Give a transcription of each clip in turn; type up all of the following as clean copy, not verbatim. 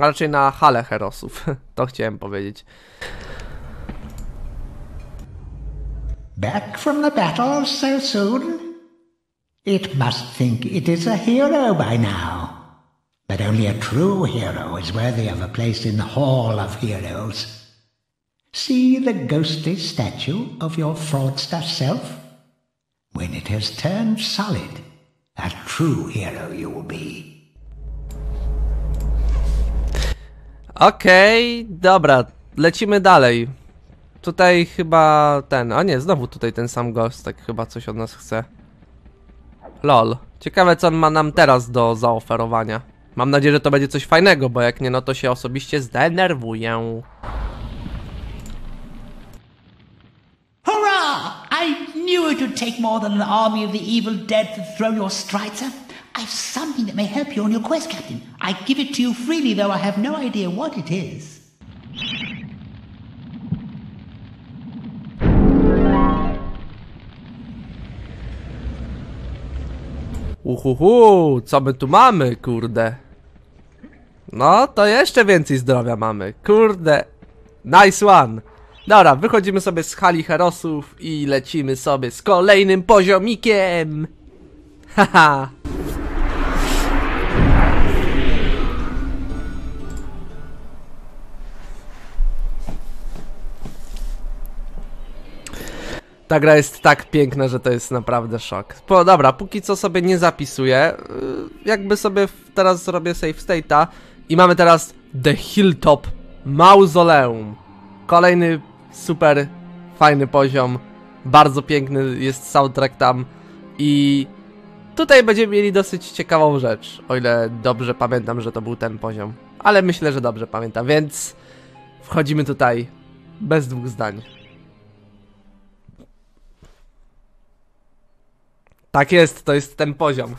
A raczej na halę herosów. To chciałem powiedzieć. Back from the battle so soon? It must think it is a hero by now. But only a true hero is worthy of a place in the Hall of Heroes. See the ghostly statue of your fraudster self? When it has turned solid, a true hero you will be. Okej, dobra, lecimy dalej. Tutaj chyba ten, a nie, znowu tutaj ten sam gość, tak chyba coś od nas chce. Lol, ciekawe co on ma nam teraz do zaoferowania. Mam nadzieję, że to będzie coś fajnego, bo jak nie, no to się osobiście zdenerwuję. Hurrah! I knew it would take more than an army of the evil dead to throw your strider. I've something that may help you on your quest, Captain. I give it to you freely, though I have no idea what it is. Co my tu mamy, kurde? No, to jeszcze więcej zdrowia mamy, kurde. Nice one. Dobra, wychodzimy sobie z hali herosów i lecimy sobie z kolejnym poziomikiem. Haha. Ta gra jest tak piękna, że to jest naprawdę szok. Dobra, póki co sobie nie zapisuję. Jakby sobie teraz zrobię save state'a. I mamy teraz The Hilltop Mausoleum. Kolejny super fajny poziom. Bardzo piękny jest soundtrack tam. I tutaj będziemy mieli dosyć ciekawą rzecz. O ile dobrze pamiętam, że to był ten poziom. Ale myślę, że dobrze pamiętam, więc wchodzimy tutaj bez dwóch zdań. Tak jest, to jest ten poziom.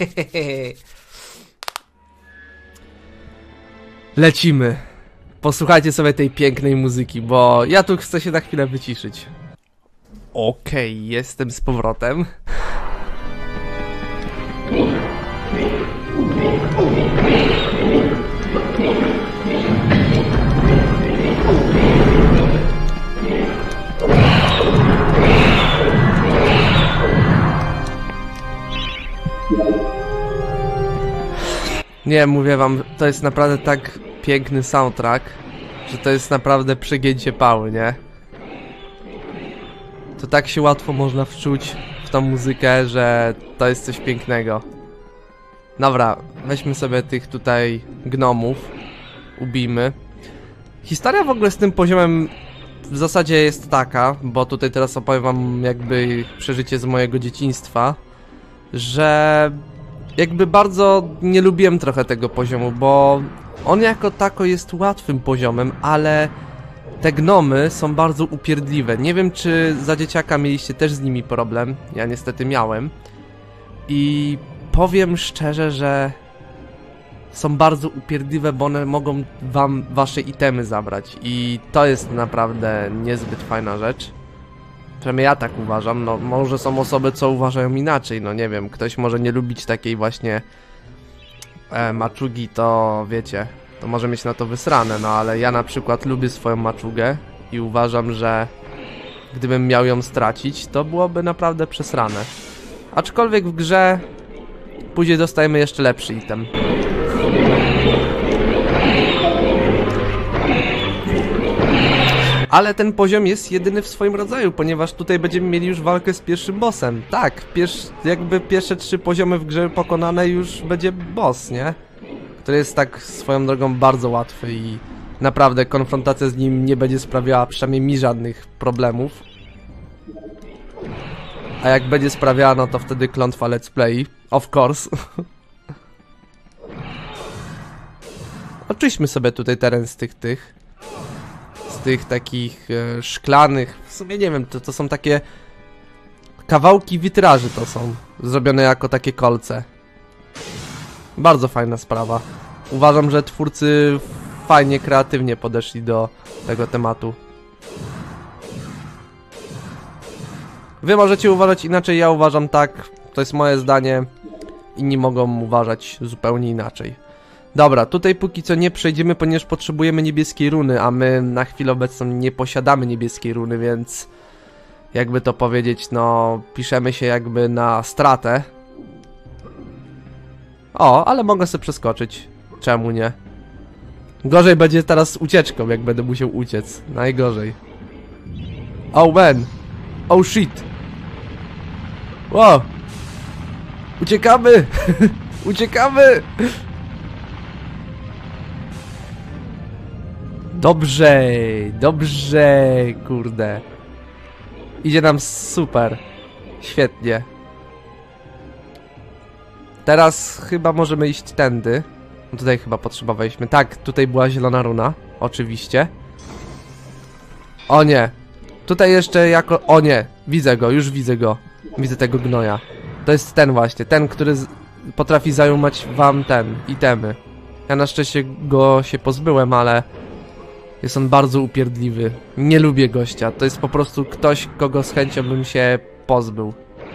Lecimy. Posłuchajcie sobie tej pięknej muzyki, bo ja tu chcę się na chwilę wyciszyć. Okej, jestem z powrotem. Nie, mówię wam, to jest naprawdę tak piękny soundtrack, że to jest naprawdę przegięcie pały, nie? To tak się łatwo można wczuć w tą muzykę, że to jest coś pięknego. Dobra, weźmy sobie tych tutaj gnomów, ubijmy. Historia w ogóle z tym poziomem w zasadzie jest taka, bo tutaj teraz opowiem wam jakby przeżycie z mojego dzieciństwa, że jakby bardzo nie lubiłem trochę tego poziomu, bo on jako tako jest łatwym poziomem, ale te gnomy są bardzo upierdliwe. Nie wiem, czy za dzieciaka mieliście też z nimi problem. Ja niestety miałem. I powiem szczerze, że są bardzo upierdliwe, bo one mogą wam wasze itemy zabrać. I to jest naprawdę niezbyt fajna rzecz. Przynajmniej ja tak uważam. No może są osoby, co uważają inaczej. No nie wiem, ktoś może nie lubić takiej właśnie maczugi, to wiecie, to może mieć na to wysrane, no ale ja na przykład lubię swoją maczugę i uważam, że gdybym miał ją stracić, to byłoby naprawdę przesrane. Aczkolwiek w grze później dostajemy jeszcze lepszy item. Ale ten poziom jest jedyny w swoim rodzaju, ponieważ tutaj będziemy mieli już walkę z pierwszym bossem. Tak, jakby pierwsze 3 poziomy w grze pokonane, już będzie boss, nie? Który jest tak swoją drogą bardzo łatwy i naprawdę konfrontacja z nim nie będzie sprawiała przynajmniej mi żadnych problemów. A jak będzie sprawiała, no to wtedy klątwa let's play, of course. Oczyśmy sobie tutaj teren z tych takich szklanych, w sumie nie wiem, to są takie kawałki witraży, to są zrobione jako takie kolce. Bardzo fajna sprawa. Uważam, że twórcy fajnie, kreatywnie podeszli do tego tematu. Wy możecie uważać inaczej, ja uważam tak, to jest moje zdanie. Inni mogą uważać zupełnie inaczej. Dobra, tutaj póki co nie przejdziemy, ponieważ potrzebujemy niebieskiej runy, a my na chwilę obecną nie posiadamy niebieskiej runy, więc... Jakby to powiedzieć, no... Piszemy się jakby na stratę. O, ale mogę sobie przeskoczyć. Czemu nie? Gorzej będzie teraz z ucieczką, jak będę musiał uciec. Najgorzej. Oh man. Oh shit. Wow. Uciekamy. Uciekamy. Dobrze. Dobrze. Kurde. Idzie nam super. Świetnie. Teraz chyba możemy iść tędy. No tutaj chyba potrzebowaliśmy. Tak, tutaj była zielona runa. Oczywiście. O nie. Tutaj jeszcze jako... O nie. Widzę go, już widzę go. Widzę tego gnoja. To jest ten właśnie. Ten, który potrafi zajumać wam itemy. Ja na szczęście go się pozbyłem, ale... Jest on bardzo upierdliwy. Nie lubię gościa. To jest po prostu ktoś, kogo z chęcią bym się pozbył.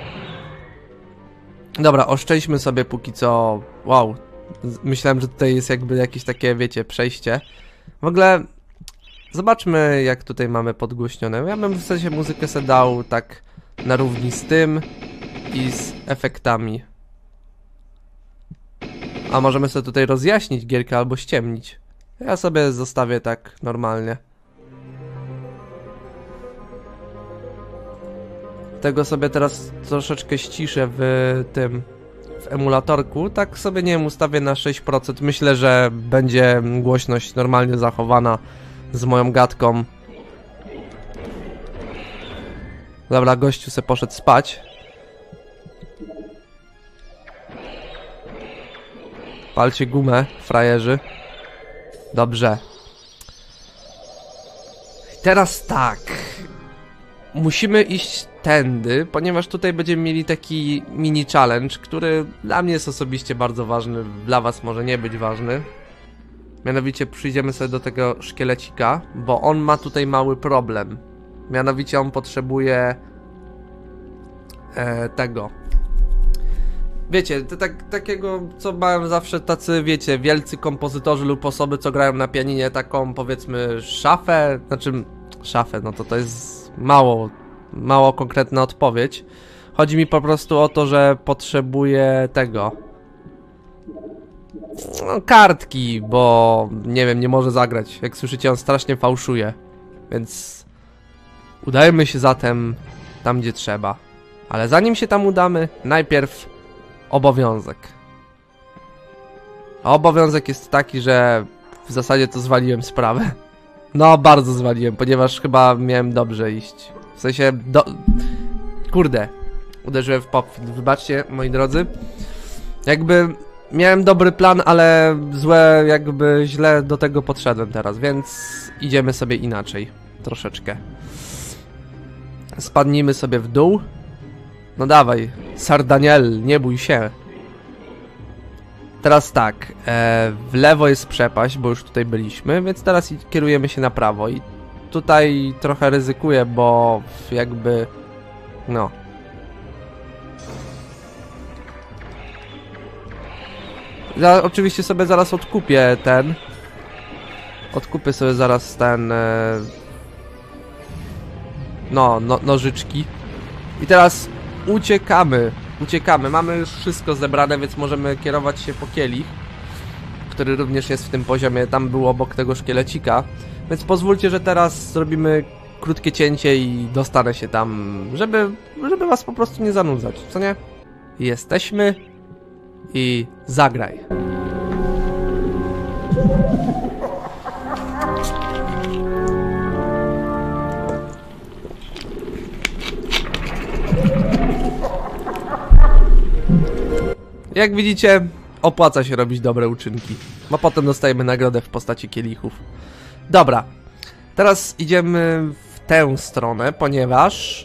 Dobra, oszczędźmy sobie póki co... Wow. Myślałem, że tutaj jest jakby jakieś takie, wiecie, przejście. W ogóle... Zobaczmy, jak tutaj mamy podgłośnione. Ja bym w sensie muzykę sobie dał tak na równi z tym i z efektami. A możemy sobie tutaj rozjaśnić gierkę albo ściemnić. Ja sobie zostawię tak normalnie. Tego sobie teraz troszeczkę ściszę w tym... w emulatorku. Tak sobie, nie wiem, ustawię na 6%. Myślę, że będzie głośność normalnie zachowana z moją gadką. Dobra, gościu se poszedł spać. Palcie gumę, frajerzy. Dobrze. Teraz tak. Musimy iść tędy, ponieważ tutaj będziemy mieli taki mini challenge, który dla mnie jest osobiście bardzo ważny, dla was może nie być ważny. Mianowicie przyjdziemy sobie do tego szkielecika, bo on ma tutaj mały problem. Mianowicie on potrzebuje tego. Wiecie, takiego, co mają zawsze tacy, wiecie, wielcy kompozytorzy lub osoby, co grają na pianinie, taką, powiedzmy, szafę. Znaczy, szafę, no to jest mało konkretna odpowiedź. Chodzi mi po prostu o to, że potrzebuję tego. No, kartki, bo nie wiem, nie może zagrać. Jak słyszycie, on strasznie fałszuje. Więc udajmy się zatem tam, gdzie trzeba. Ale zanim się tam udamy, najpierw obowiązek. A obowiązek jest taki, że w zasadzie to zwaliłem sprawę. No, bardzo zwaliłem, ponieważ chyba miałem dobrze iść. W sensie, kurde, uderzyłem w pop. Wybaczcie, moi drodzy. Jakby miałem dobry plan, ale źle do tego podszedłem teraz, więc idziemy sobie inaczej. Troszeczkę. Spadnijmy sobie w dół. No dawaj, Sardaniel, nie bój się. Teraz tak, w lewo jest przepaść, bo już tutaj byliśmy, więc teraz kierujemy się na prawo i tutaj trochę ryzykuję, bo jakby, no. Ja oczywiście sobie zaraz odkupię odkupię sobie zaraz nożyczki. I teraz uciekamy, mamy już wszystko zebrane, więc możemy kierować się po kielich, który również jest w tym poziomie, tam był obok tego szkielecika. Więc pozwólcie, że teraz zrobimy krótkie cięcie i dostanę się tam, żeby was po prostu nie zanudzać, co nie? Jesteśmy i zagraj. Jak widzicie, opłaca się robić dobre uczynki, bo potem dostajemy nagrodę w postaci kielichów. Dobra, teraz idziemy w tę stronę, ponieważ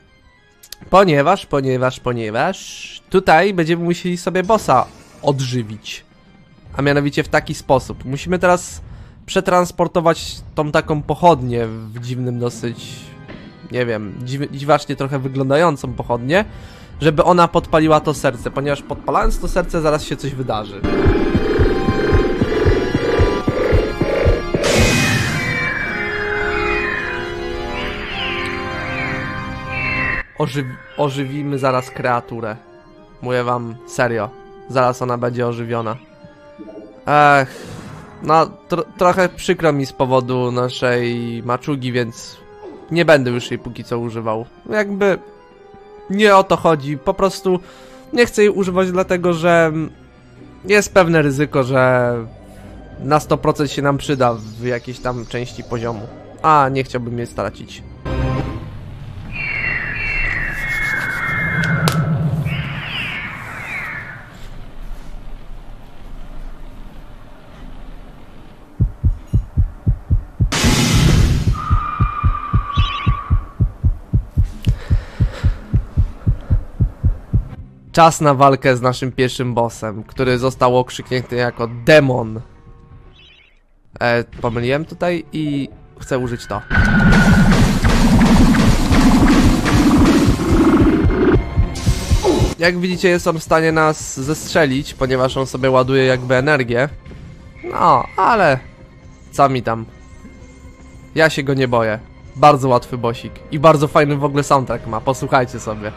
tutaj będziemy musieli sobie bossa odżywić. A mianowicie w taki sposób. Musimy teraz przetransportować tą taką pochodnię w dziwnym dosyć, nie wiem, dziwacznie trochę wyglądającą pochodnię, żeby ona podpaliła to serce, ponieważ podpalając to serce zaraz się coś wydarzy. ożywimy zaraz kreaturę. Mówię wam serio. Zaraz ona będzie ożywiona. No trochę przykro mi z powodu naszej maczugi, więc nie będę już jej póki co używał. Jakby nie o to chodzi. Po prostu nie chcę jej używać dlatego, że jest pewne ryzyko, że na 100% się nam przyda w jakiejś tam części poziomu. A nie chciałbym jej stracić. Czas na walkę z naszym pierwszym bossem, który został okrzyknięty jako demon. Pomyliłem tutaj i chcę użyć to. Jak widzicie, jest on w stanie nas zestrzelić, ponieważ on sobie ładuje jakby energię. No, ale co mi tam. Ja się go nie boję. Bardzo łatwy bossik. I bardzo fajny w ogóle soundtrack ma, posłuchajcie sobie.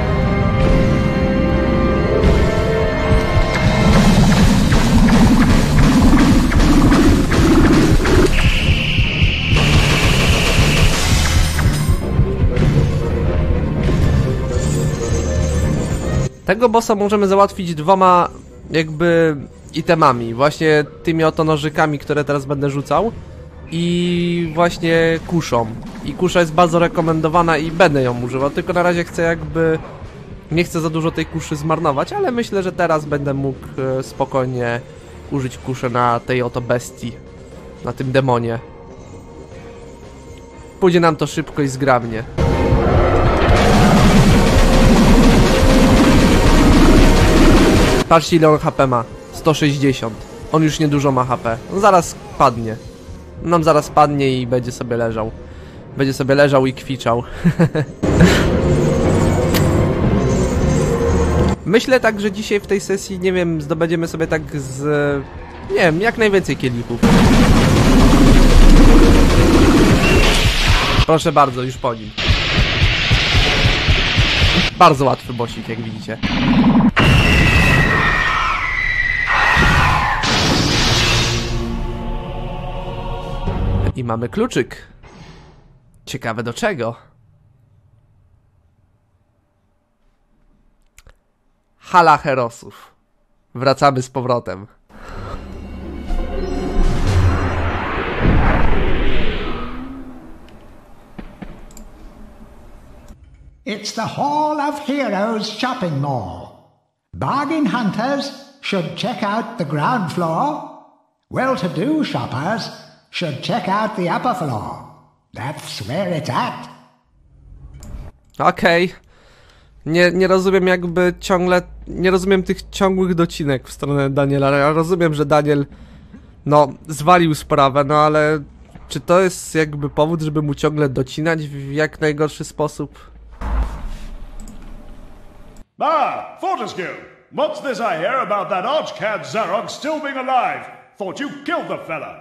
Tego bossa możemy załatwić dwoma jakby itemami. Właśnie tymi oto nożykami, które teraz będę rzucał. I właśnie kuszą. I kusza jest bardzo rekomendowana i będę ją używał. Tylko na razie chcę jakby... Nie chcę za dużo tej kuszy zmarnować, ale myślę, że teraz będę mógł spokojnie użyć kuszę na tej oto bestii. Na tym demonie. Pójdzie nam to szybko i zgrabnie. Patrzcie, ile on HP ma. 160. On już niedużo ma HP. On zaraz padnie. Nam zaraz padnie i będzie sobie leżał. Będzie sobie leżał i kwiczał. Myślę tak, że dzisiaj w tej sesji, nie wiem, zdobędziemy sobie tak z... Nie wiem, jak najwięcej kielichów. Proszę bardzo, już po nim. Bardzo łatwy bossik, jak widzicie. I mamy kluczyk. Ciekawe do czego? Hala Herosów. Wracamy z powrotem. It's the Hall of Heroes shopping mall. Bargain hunters should check out the ground floor. Well-to-do shoppers should check out the upper floor. That's where it's at. Okej. Nie rozumiem jakby ciągle... Nie rozumiem tych ciągłych docinek w stronę Daniela. Ja rozumiem, że Daniel... No, zwalił sprawę, no ale... Czy to jest jakby powód, żeby mu ciągle docinać w jak najgorszy sposób? Ah, Fortescue! What's this I hear about that archcad Zarok still being alive? Thought you killed the fella.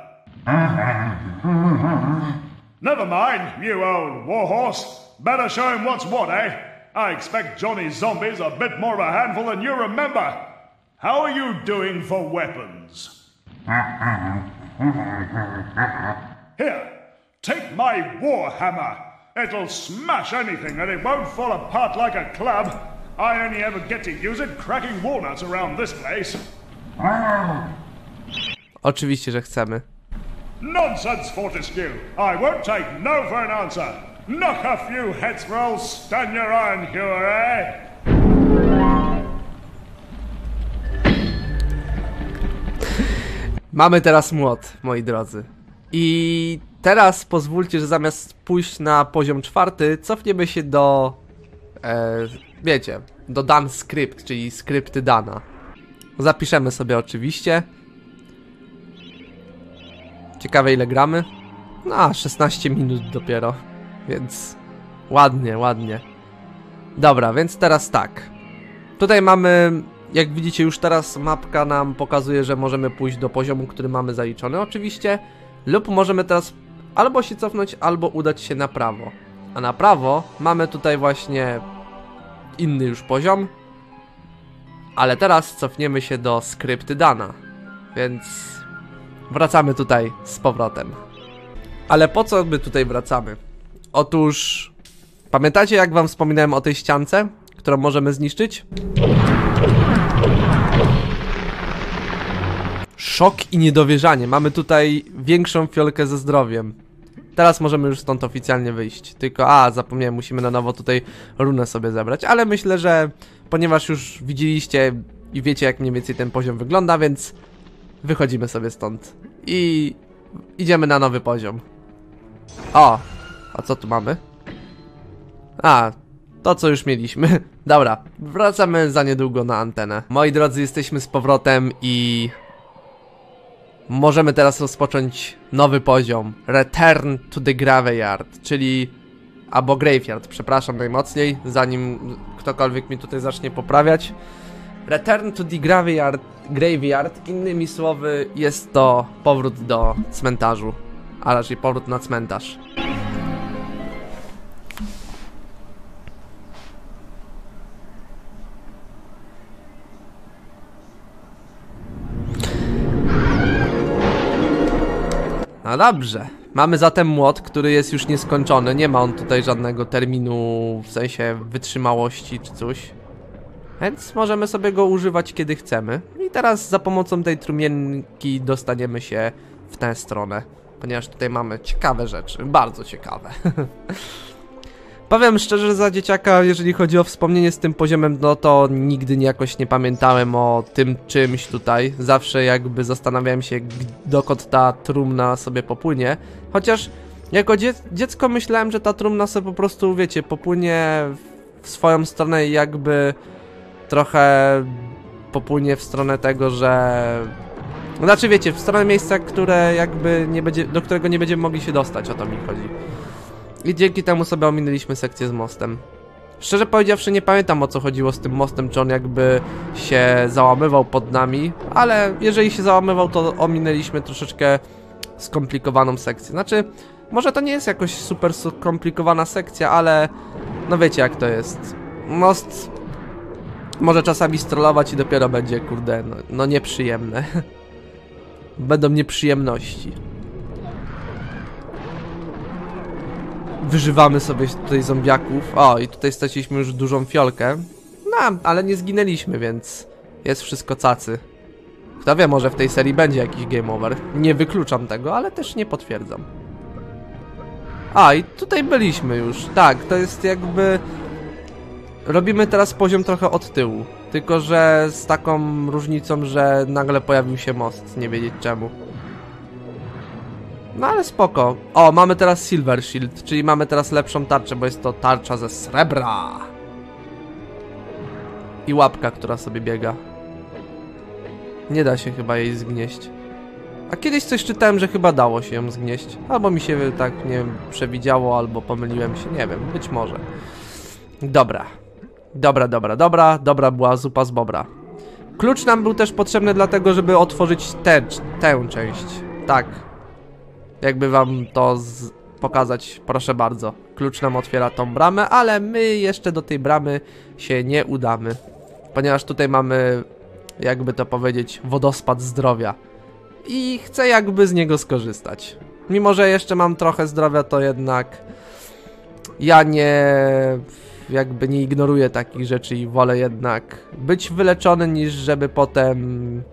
Never mind, you old warhorse. Better show him what's what, eh? I expect Johnny's zombies a bit more of a handful than you remember. How are you doing for weapons? Here, take my warhammer. It'll smash anything and it won't fall apart like a club. I only ever get to use it cracking walnuts around this place. Oczywiście, że chcemy. Nonsense, Fortescue! I won't take no for an answer. Knock a few heads for old Stan your iron hewer, eh? Mamy teraz młot, moi drodzy. I teraz pozwólcie, że zamiast pójść na poziom 4, cofniemy się do... wiecie, do Dan Script, czyli skrypty Dana. Zapiszemy sobie oczywiście. Ciekawe ile gramy? No, 16 minut dopiero. Więc ładnie, ładnie. Dobra, więc teraz tak. Tutaj mamy, jak widzicie już teraz mapka nam pokazuje, że możemy pójść do poziomu, który mamy zaliczony oczywiście. Lub możemy teraz albo się cofnąć, albo udać się na prawo. A na prawo mamy tutaj właśnie inny już poziom. Ale teraz cofniemy się do skrypty Dana. Więc wracamy tutaj z powrotem. Ale po co my tutaj wracamy? Otóż pamiętacie, jak wam wspominałem o tej ściance, którą możemy zniszczyć? Szok i niedowierzanie. Mamy tutaj większą fiolkę ze zdrowiem. Teraz możemy już stąd oficjalnie wyjść. Tylko, zapomniałem, musimy na nowo tutaj runę sobie zebrać. Ale myślę, że ponieważ już widzieliście i wiecie, jak mniej więcej ten poziom wygląda, więc wychodzimy sobie stąd. I idziemy na nowy poziom. O! A co tu mamy? To co już mieliśmy. Dobra, wracamy za niedługo na antenę. Moi drodzy, jesteśmy z powrotem i możemy teraz rozpocząć nowy poziom. Return to the Graveyard, czyli albo Graveyard, przepraszam najmocniej, zanim ktokolwiek mi tutaj zacznie poprawiać. Return to the Graveyard, innymi słowy, jest to powrót do cmentarzu, a raczej powrót na cmentarz. No dobrze, mamy zatem młot, który jest już nieskończony, nie ma on tutaj żadnego terminu, w sensie wytrzymałości czy coś. Więc możemy sobie go używać kiedy chcemy. I teraz za pomocą tej trumienki dostaniemy się w tę stronę, ponieważ tutaj mamy ciekawe rzeczy, bardzo ciekawe. Powiem szczerze, za dzieciaka, jeżeli chodzi o wspomnienie z tym poziomem, no to nigdy jakoś nie pamiętałem o tym czymś tutaj. Zawsze jakby zastanawiałem się, dokąd ta trumna sobie popłynie. Chociaż jako dziecko myślałem, że ta trumna sobie po prostu, wiecie, popłynie w swoją stronę i jakby trochę popłynie w stronę tego, że... Znaczy wiecie, w stronę miejsca, które jakby nie będzie, do którego nie będziemy mogli się dostać, o to mi chodzi. I dzięki temu sobie ominęliśmy sekcję z mostem. Szczerze powiedziawszy, nie pamiętam, o co chodziło z tym mostem, czy on jakby się załamywał pod nami, ale jeżeli się załamywał, to ominęliśmy troszeczkę skomplikowaną sekcję. Znaczy, może to nie jest jakoś super skomplikowana sekcja, ale no wiecie jak to jest. Most może czasami strollować i dopiero będzie, kurde, no nieprzyjemne. Będą nieprzyjemności. Wyżywamy sobie tutaj zombiaków. O, i tutaj straciliśmy już dużą fiolkę. No, ale nie zginęliśmy, więc jest wszystko cacy. Kto wie, może w tej serii będzie jakiś game over. Nie wykluczam tego, ale też nie potwierdzam. I tutaj byliśmy już. Tak, to jest jakby... Robimy teraz poziom trochę od tyłu. Tylko że z taką różnicą, że nagle pojawił się most. Nie wiedzieć czemu. No ale spoko. O, mamy teraz Silver Shield, czyli mamy teraz lepszą tarczę, bo jest to tarcza ze srebra. I łapka, która sobie biega. Nie da się chyba jej zgnieść. A kiedyś coś czytałem, że chyba dało się ją zgnieść. Albo mi się tak, nie wiem, przewidziało, albo pomyliłem się, nie wiem, być może. Dobra. Dobra była zupa z bobra. Klucz nam był też potrzebny dlatego, żeby otworzyć tę część. Tak. Jakby wam to pokazać, proszę bardzo. Klucz nam otwiera tą bramę, ale my jeszcze do tej bramy się nie udamy. Ponieważ tutaj mamy, jakby to powiedzieć, wodospad zdrowia. I chcę jakby z niego skorzystać. Mimo że jeszcze mam trochę zdrowia, to jednak ja jakby nie ignoruję takich rzeczy i wolę jednak być wyleczony, niż żeby potem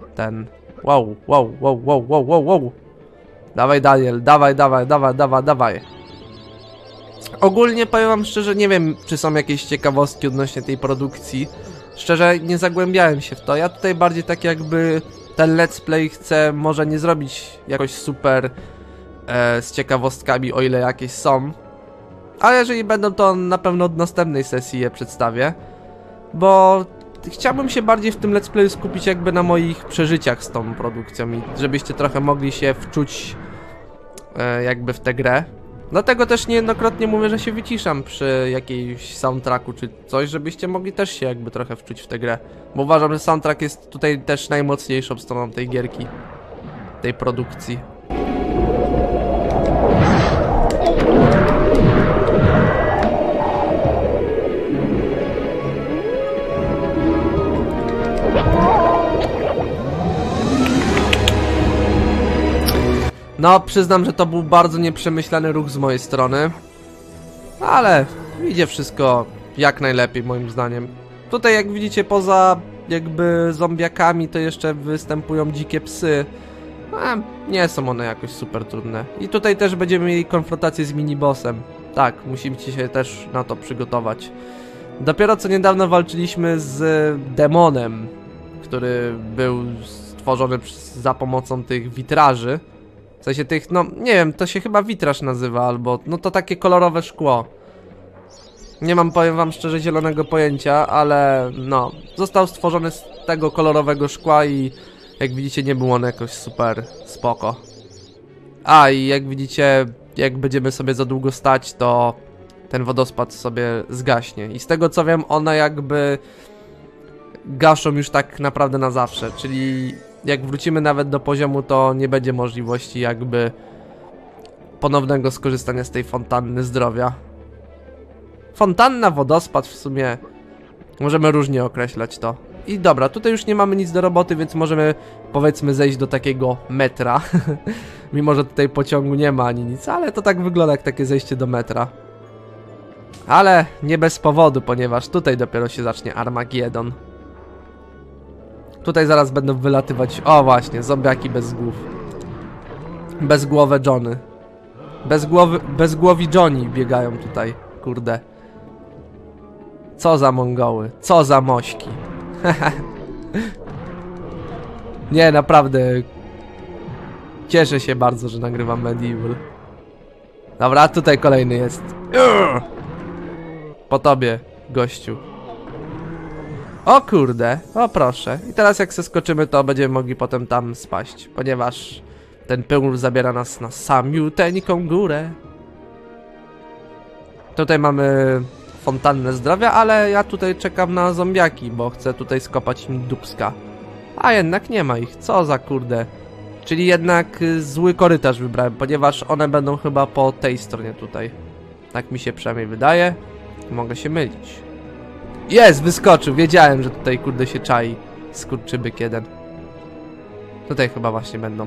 Wow. Dawaj Daniel, dawaj. Ogólnie powiem wam szczerze, nie wiem, czy są jakieś ciekawostki odnośnie tej produkcji. Szczerze, nie zagłębiałem się w to. Ja tutaj bardziej tak jakby ten let's play chcę może nie zrobić jakoś super z ciekawostkami, o ile jakieś są. Ale jeżeli będą, to na pewno od następnej sesji je przedstawię. Bo chciałbym się bardziej w tym let's playu skupić jakby na moich przeżyciach z tą produkcją i żebyście trochę mogli się wczuć jakby w tę grę. Dlatego też niejednokrotnie mówię, że się wyciszam przy jakimś soundtracku czy coś, żebyście mogli też się jakby trochę wczuć w tę grę. Bo uważam, że soundtrack jest tutaj też najmocniejszą stroną tej gierki, tej produkcji. No, przyznam, że to był bardzo nieprzemyślany ruch z mojej strony. Ale idzie wszystko jak najlepiej moim zdaniem. Tutaj jak widzicie, poza jakby zombiakami to jeszcze występują dzikie psy. Nie są one jakoś super trudne. I tutaj też będziemy mieli konfrontację z minibossem. Tak, musimy się też na to przygotować. Dopiero co niedawno walczyliśmy z demonem, który był stworzony za pomocą tych witraży. W sensie tych, no nie wiem, to się chyba witraż nazywa, albo no to takie kolorowe szkło. Nie mam, powiem wam szczerze, zielonego pojęcia, ale no, został stworzony z tego kolorowego szkła i jak widzicie nie był on jakoś super spoko. A i jak widzicie, jak będziemy sobie za długo stać, to ten wodospad sobie zgaśnie. I z tego co wiem, one jakby gaszą już tak naprawdę na zawsze, czyli jak wrócimy nawet do poziomu, to nie będzie możliwości jakby ponownego skorzystania z tej fontanny zdrowia. Fontanna, wodospad w sumie możemy różnie określać to. I dobra, tutaj już nie mamy nic do roboty, więc możemy powiedzmy zejść do takiego metra. Mimo że tutaj pociągu nie ma ani nic, ale to tak wygląda jak takie zejście do metra. Ale nie bez powodu, ponieważ tutaj dopiero się zacznie Armagedon. Tutaj zaraz będą wylatywać, o właśnie, zombiaki bez głów. Bezgłowe Johnny. Bezgłowi Johnny biegają tutaj, kurde. Co za mongoły, co za mośki. Nie, naprawdę. Cieszę się bardzo, że nagrywam Medieval. Dobra, tutaj kolejny jest. Po tobie, gościu. O kurde, o proszę. I teraz jak se skoczymy, to będziemy mogli potem tam spaść, ponieważ ten pył zabiera nas na samiuteńką górę. Tutaj mamy fontannę zdrowia, ale ja tutaj czekam na zombiaki, bo chcę tutaj skopać im dupska. A jednak nie ma ich, co za kurde. Czyli jednak zły korytarz wybrałem, ponieważ one będą chyba po tej stronie tutaj. Tak mi się przynajmniej wydaje. Mogę się mylić. Jest, wyskoczył, wiedziałem, że tutaj kurde się czai skurczybyk jeden. Tutaj chyba właśnie będą.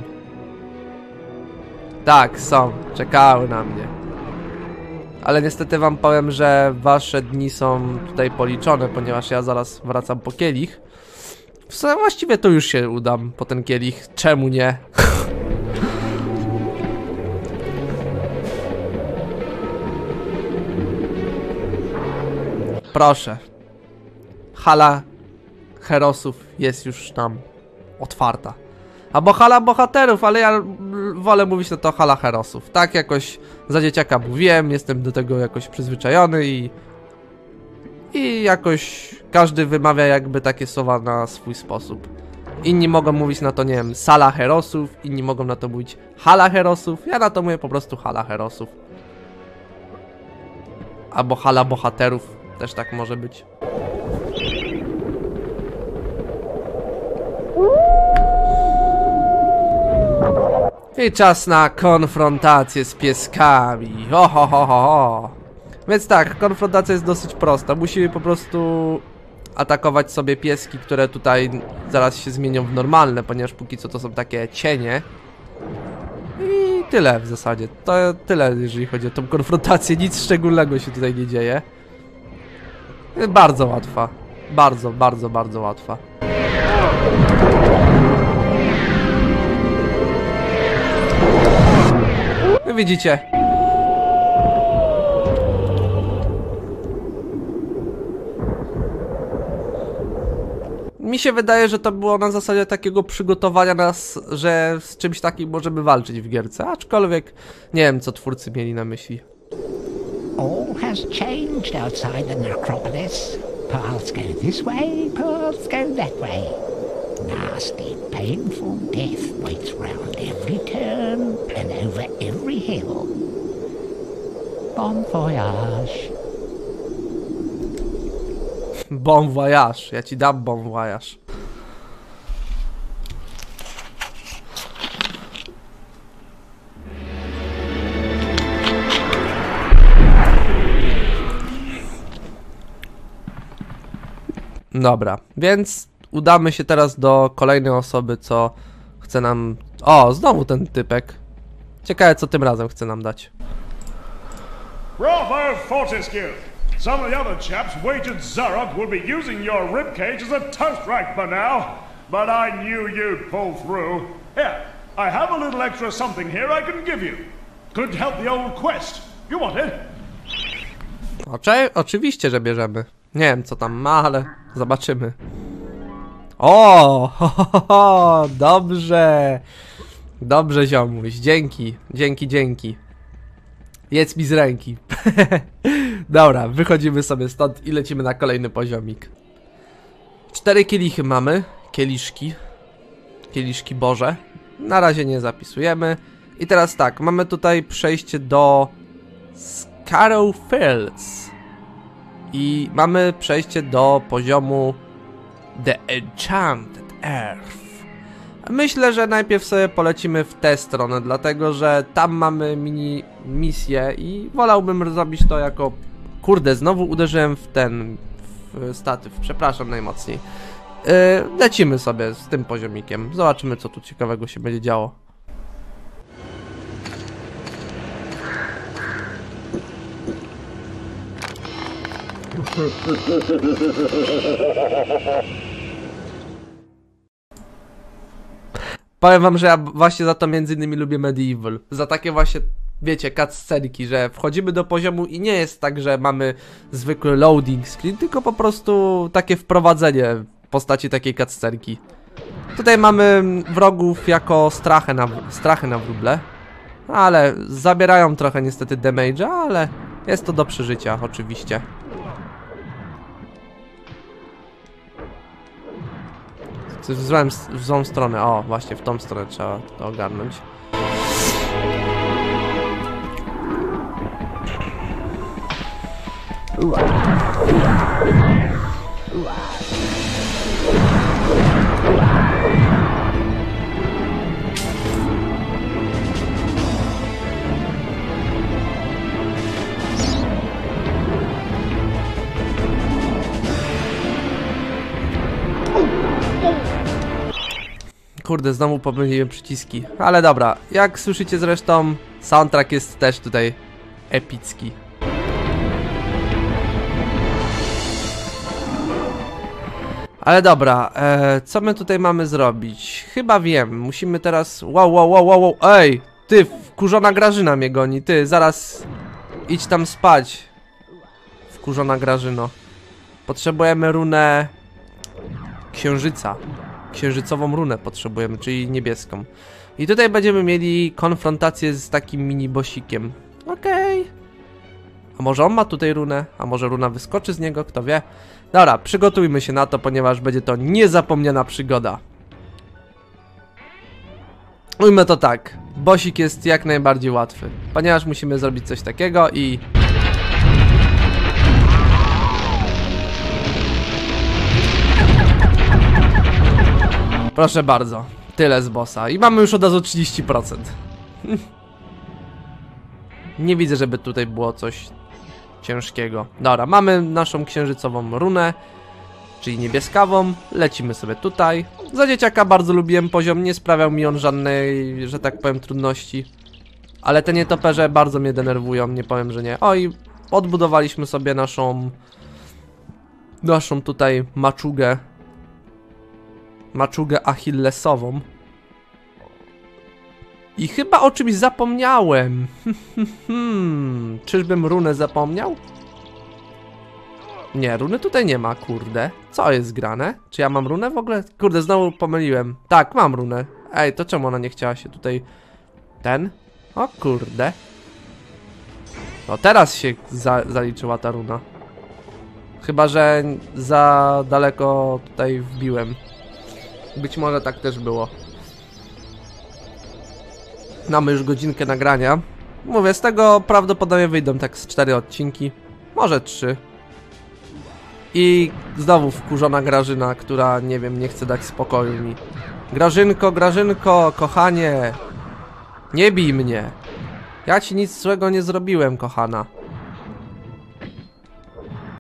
Tak, są, czekały na mnie. Ale niestety wam powiem, że wasze dni są tutaj policzone, ponieważ ja zaraz wracam po kielich. Właściwie to już się udam po ten kielich, czemu nie? Proszę. Hala herosów jest już tam otwarta. Albo hala bohaterów, ale ja wolę mówić na to hala herosów. Tak jakoś za dzieciaka mówiłem, jestem do tego jakoś przyzwyczajony i jakoś każdy wymawia jakby takie słowa na swój sposób. Inni mogą mówić na to, nie wiem, sala herosów, inni mogą na to mówić hala herosów, ja na to mówię po prostu hala herosów. Albo hala bohaterów, też tak może być. I czas na konfrontację z pieskami. Ho, ho, ho, ho, ho. Więc tak, konfrontacja jest dosyć prosta. Musimy po prostu atakować sobie pieski, które tutaj zaraz się zmienią w normalne, ponieważ póki co to są takie cienie. I tyle w zasadzie. To tyle, jeżeli chodzi o tą konfrontację. Nic szczególnego się tutaj nie dzieje. Bardzo łatwa. Bardzo, bardzo, bardzo łatwa. Widzicie. Mi się wydaje, że to było na zasadzie takiego przygotowania nas, że z czymś takim możemy walczyć w gierce, aczkolwiek nie wiem, co twórcy mieli na myśli. All has changed outside the necropolis. Paths go this way, paths go that way. Nasty, painful death waits round every turn and over every hill. Bon voyage. Bon voyage, ja ci dam bon voyage. Dobra, więc udamy się teraz do kolejnej osoby, co chce nam... O, znowu ten typek. Ciekawe, co tym razem chce nam dać. Bravo, Fortescue! Some of the other chaps wagered Zarok would be using your ribcage as a toast rack by now, but I knew you'd pull through. Here, I have a little extra something here I can give you. Could help the old quest. You want it? Oczywiście, że bierzemy. Nie wiem, co tam ma, ale zobaczymy. O, dobrze. Dobrze, ziomuś. Dzięki. Jedz mi z ręki. Dobra, wychodzimy sobie stąd i lecimy na kolejny poziomik. 4 kielichy mamy. Kieliszki Boże. Na razie nie zapisujemy. I teraz tak, mamy tutaj przejście do Scarrow Fields. I mamy przejście do poziomu The Enchanted Earth. Myślę, że najpierw sobie polecimy w tę stronę, dlatego że tam mamy mini misję i wolałbym zrobić to jako... Kurde, znowu uderzyłem w statyw, przepraszam najmocniej. Lecimy sobie z tym poziomikiem, zobaczymy, co tu ciekawego się będzie działo. Powiem wam, że ja właśnie za to między innymi lubię Medieval. Za takie właśnie, wiecie, cutscenki, że wchodzimy do poziomu i nie jest tak, że mamy zwykły loading screen, tylko po prostu takie wprowadzenie w postaci takiej cutscenki. Tutaj mamy wrogów jako strachy na wróble. Ale zabierają trochę niestety damage'a, ale jest to do przeżycia oczywiście. W złą stronę, o właśnie w tą stronę trzeba to ogarnąć. Kurde, znowu pomyliłem przyciski. Ale dobra, jak słyszycie zresztą, soundtrack jest też tutaj epicki. Ale dobra, co my tutaj mamy zrobić? Chyba wiem, musimy teraz... Wow, ej! Ty, wkurzona Grażyna mnie goni, ty, zaraz idź tam spać. Wkurzona Grażyno. Potrzebujemy runę... Księżyca. Księżycową runę potrzebujemy, czyli niebieską. I tutaj będziemy mieli konfrontację z takim mini-bosikiem. Okej. A może on ma tutaj runę? A może runa wyskoczy z niego? Kto wie? Dobra, przygotujmy się na to, ponieważ będzie to niezapomniana przygoda. Ujmę to tak. Bosik jest jak najbardziej łatwy, ponieważ musimy zrobić coś takiego i... Proszę bardzo, tyle z bossa. I mamy już od razu 30%. Nie widzę, żeby tutaj było coś ciężkiego. Dobra, mamy naszą księżycową runę, czyli niebieskawą. Lecimy sobie tutaj. Za dzieciaka bardzo lubiłem poziom, nie sprawiał mi on żadnej, że tak powiem, trudności. Ale te nietoperze bardzo mnie denerwują, nie powiem, że nie. O, i odbudowaliśmy sobie naszą tutaj maczugę achillesową. I chyba o czymś zapomniałem. Czyżbym runę zapomniał? Nie, runy tutaj nie ma, kurde. Co jest grane? Czy ja mam runę w ogóle? Kurde, znowu pomyliłem. Tak, mam runę. Ej, to czemu ona nie chciała się tutaj... O kurde. No teraz się zaliczyła ta runa. Chyba że za daleko tutaj wbiłem. Być może tak też było. Mamy już godzinkę nagrania. Mówię, z tego prawdopodobnie wyjdą tak z 4 odcinki. Może 3. I znowu wkurzona Grażyna, która, nie wiem, nie chce dać spokoju mi. Grażynko, kochanie. Nie bij mnie. Ja ci nic złego nie zrobiłem, kochana.